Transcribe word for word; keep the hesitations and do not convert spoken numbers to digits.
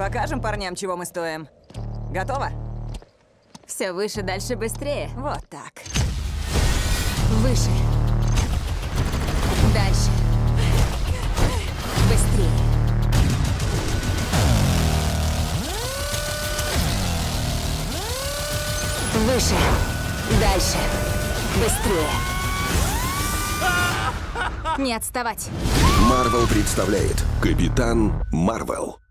Покажем парням, чего мы стоим. Готово? Все выше, дальше, быстрее. Вот так. Выше. Дальше. Быстрее. Выше. Дальше. Быстрее. Не отставать. Марвел представляет Капитан Марвел.